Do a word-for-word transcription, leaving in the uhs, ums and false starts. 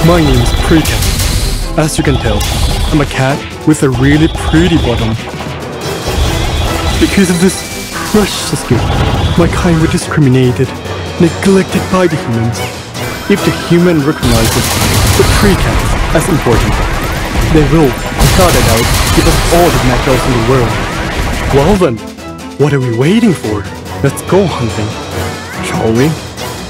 My name is PreCats. As you can tell, I'm a cat with a really pretty bottom. Because of this precious gift, my kind were discriminated, neglected by the humans. If the human recognizes the PreCats as important, they will, without a doubt, give us all the mackerels in the world. Well then, what are we waiting for? Let's go hunting, shall we?